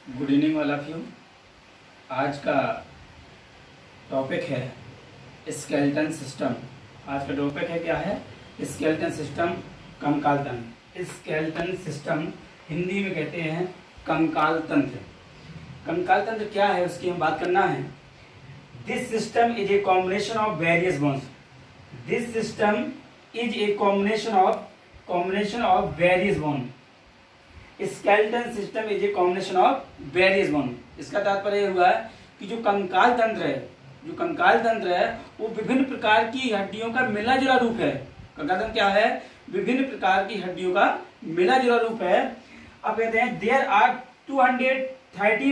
Good evening all of you. आज का topic है स्केलेटन सिस्टम। आज का टॉपिक है क्या है? स्केलेटन सिस्टम, कंकाल तंत्र। स्केलेटन सिस्टम हिंदी में कहते हैं कंकाल तंत्र। कंकाल तंत्र क्या है उसकी हम बात करना है। This system is a combination of various bones. This system is a combination of various bone. Skeleton system is a combination of various bone. इसका तात्पर्य हुआ है कि जो कंकाल तंत्र है वो विभिन्न प्रकार की हड्डियों का मिला जुला रूप है। कंकाल तंत्र क्या है? विभिन्न प्रकार की हड्डियों का मिला जुला रूप है। अब कहते हैं there are 213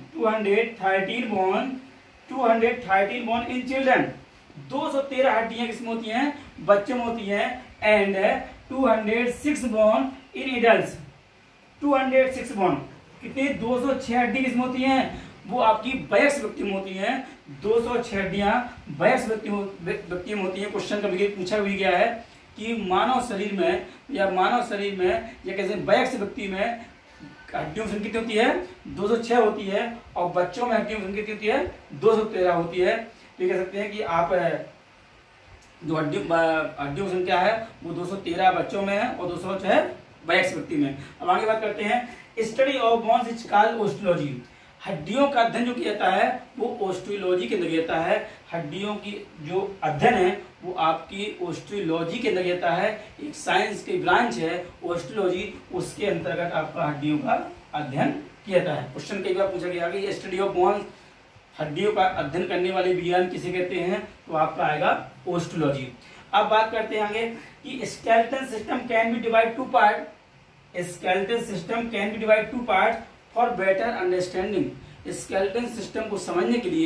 bone in children. 213 हड्डियां किसमें होती हैं? बच्चों में होती हैं। And 206 bone in adults. 206 bone कितनी? 206 हड्डी किसमें होती हैं? वो आपकी वयस्क व्यक्ति में होती हैं। 206 हड्डियां वयस्क व्यक्ति में होती हैं। क्वेश्चन कभी पूछा भी गया है कि मानव शरीर में या कैसे वयस्क व्यक्ति में हड्डियों की संख्या कितनी होती है? 206 होती है। और बच्चों में हड्डियों की संख्या कितनी होती है? 213 होती है। तो कह सकते हैं कि आप जो हड्डियों की संख्या है वो 213 बच्चों में है और 206 वयस्क व्यक्ति में। अब आगे बात करते हैं study of bones is called osteology. हड्डियों का अध्ययन जो किया जाता है वो ओस्टियोलॉजी के अंदर जाता है। हड्डियों की जो अध्ययन है वो आपकी ओस्टियोलॉजी के अंदर जाता है। एक साइंस की ब्रांच है ओस्टियोलॉजी, उसके अंतर्गत आपका हड्डियों का अध्ययन किया जाता है। क्वेश्चन कई बार पूछा गया कि स्टडी ऑफ बोन्स, हड्डियों का अध्ययन करने वाले विज्ञान किसे कहते हैं? तो आपका आएगा ओस्टियोलॉजी। अब बात करते हैं आगे कि skeleton system can be divide to part. Skeleton system can be divide to part for better understanding. Skeleton system को समझने के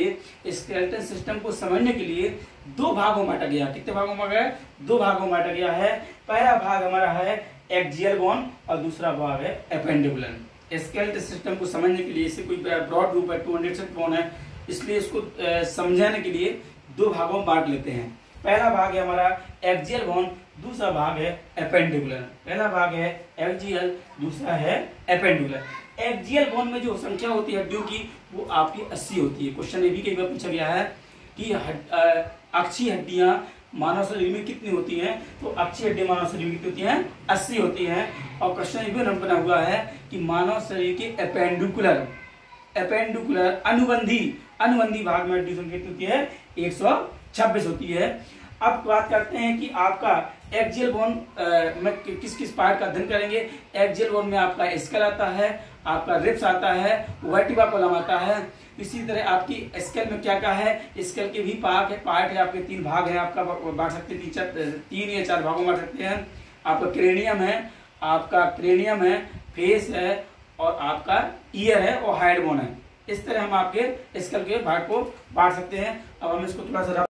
लिए दो भागों में बांटा गया। कितने भागों में गया? दो भागों में बांटा गया है। पहला भाग हमारा है एक्सियल बोन और दूसरा भाग है एपेंडिकुलर। स्केलेटन सिस्टम को समझने के लिए, इसे कोई ब्रॉड रूप है, 206 बोन है, इसलिए इसको समझाने के लिए दो भागों में बांट लेते हैं। पहला भाग है हमारा एक्सियल बोन, दूसरा भाग है एपेंडिकुलर। पहला भाग है एक्सियल, दूसरा है एपेंडिकुलर। एक्सियल बोन में जो संख्या होती है हड्डियों की वो आपकी 80 होती है। क्वेश्चन ये भी कई बार पूछा गया है कि अक्षीय हड्डियां मानव शरीर में कितनी होती हैं? तो अक्षीय हड्डियां मानव शरीर में कितनी होती हैं? 80 होती हैं। और क्वेश्चन ये भी बना हुआ है कि मानव शरीर के एपेंडिकुलर अनुबंधी भाग में हड्डी संख्या कितनी होती है? 126 होती है। अब बात करते हैं कि आपका एक्सियल बोन में किस पार्ट का अध्ययन करेंगे। एक्सियल बोन में आपका स्केल आता है, आपका रिब्स आता है, वर्टिब्रा कॉलम आता है। इसी तरह आपकी स्केल में क्या है? स्केल के भी पार्ट है आपके 3 भाग है। आपका बांट सकते हैं 3 या 4 भागों में बांट सकते हैं। आपका क्रेनियम है, फेस है और आपका ईयर है और हेड बोन है। इस तरह हम आपके स्केल के भाग को बांट सकते हैं। अब हम इसको थोड़ा सा